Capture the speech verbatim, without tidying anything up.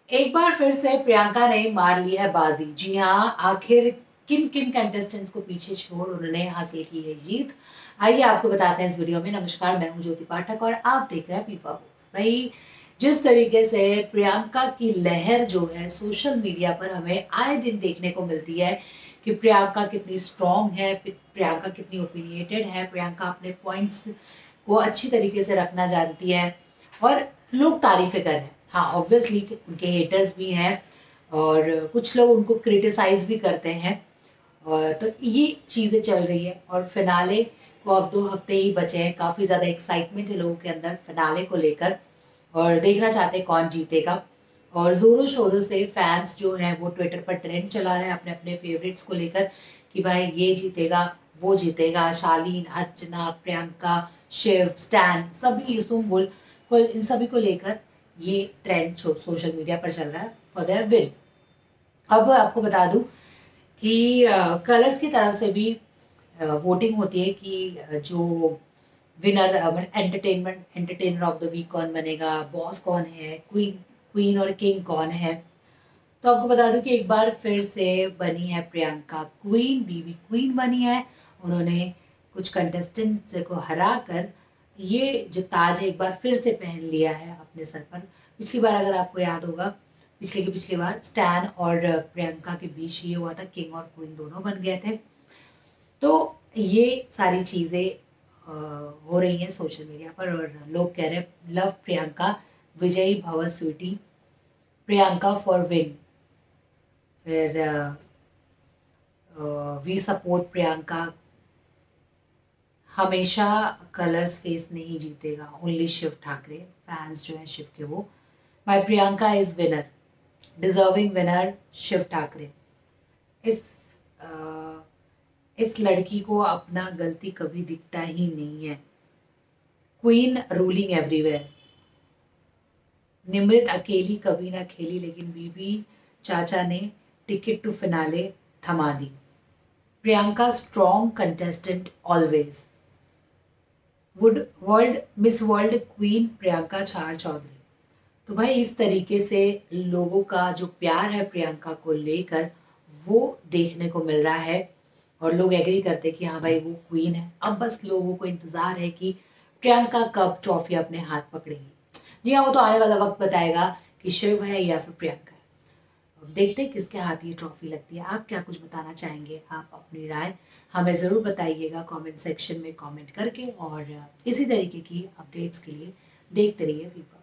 एक बार फिर से प्रियंका ने मार ली है बाजी। जी हाँ, आखिर किन किन कंटेस्टेंट्स को पीछे छोड़ उन्होंने हासिल की है जीत, आइए आपको बताते हैं इस वीडियो में। नमस्कार, मैं हूं ज्योति पाठक और आप देख रहे हैं पीपा बॉक्स। भाई, जिस तरीके से प्रियंका की लहर जो है सोशल मीडिया पर हमें आए दिन देखने को मिलती है कि प्रियंका कितनी स्ट्रांग है, प्रियंका कितनी ओपिनियटेड है, प्रियंका अपने पॉइंट्स को अच्छी तरीके से रखना जानती है और लोग तारीफें कर रहे हैं। हाँ, ऑब्वियसली उनके हेटर्स भी हैं और कुछ लोग उनको क्रिटिसाइज भी करते हैं। और तो ये चीज़ें चल रही है और फिनाले को अब दो हफ्ते ही बचे हैं। काफ़ी ज़्यादा एक्साइटमेंट है लोगों के अंदर फिनाले को लेकर और देखना चाहते हैं कौन जीतेगा। और ज़ोरों शोरों से फैंस जो हैं वो ट्विटर पर ट्रेंड चला रहे हैं अपने अपने फेवरेट्स को लेकर कि भाई ये जीतेगा, वो जीतेगा। शालीन, अर्चना, प्रियंका, शिव, स्टैन, सभी युसुम बुल, इन सभी को लेकर ये ट्रेंड सोशल मीडिया पर चल रहा है फॉर देयर विन। अब आपको बता दूं कि कलर्स की तरफ से भी वोटिंग होती है कि uh, जो winner entertainment entertainer of the week कौन बनेगा, बॉस कौन है, क्वीन क्वीन और किंग कौन है। तो आपको बता दूं कि एक बार फिर से बनी है प्रियंका क्वीन, बीबी क्वीन बनी है। उन्होंने कुछ कंटेस्टेंट्स को हरा कर ये जो ताज है एक बार फिर से पहन लिया है अपने सर पर। पिछली बार अगर आपको याद होगा, पिछले की पिछली बार स्टैन और प्रियंका के बीच ये हुआ था, किंग और क्वीन दोनों बन गए थे। तो ये सारी चीज़ें हो रही हैं सोशल मीडिया पर और लोग कह रहे हैं लव प्रियंका, विजयी भव स्वीटी, प्रियंका फॉर विन, फिर वी सपोर्ट प्रियंका, हमेशा कलर्स फेस नहीं जीतेगा, ओनली शिव ठाकरे, फैंस जो है शिव के वो, my Priyanka is winner, deserving winner Shiv Thackeray. इस आ, इस लड़की को अपना गलती कभी दिखता ही नहीं है, क्वीन रूलिंग एवरीवेयर, निमृत अकेली कभी ना खेली लेकिन बीबी चाचा ने टिकट टू फिनाले थमा दी, Priyanka strong contestant always, would world miss world queen Priyanka Chahar Chaudhary. तो भाई इस तरीके से लोगों का जो प्यार है प्रियंका को लेकर वो देखने को मिल रहा है और लोग एग्री करते हैं कि हाँ भाई वो क्वीन है। अब बस लोगों को इंतजार है कि प्रियंका कब ट्रॉफी अपने हाथ पकड़ेगी। जी हाँ, वो तो आने वाला वक्त बताएगा कि शिव है या फिर प्रियंका है। अब देखते हैं किसके हाथ ये ट्रॉफी लगती है। आप क्या कुछ बताना चाहेंगे? आप अपनी राय हमें ज़रूर बताइएगा कमेंट सेक्शन में कमेंट करके और इसी तरीके की अपडेट्स के लिए देखते रहिए वीपा।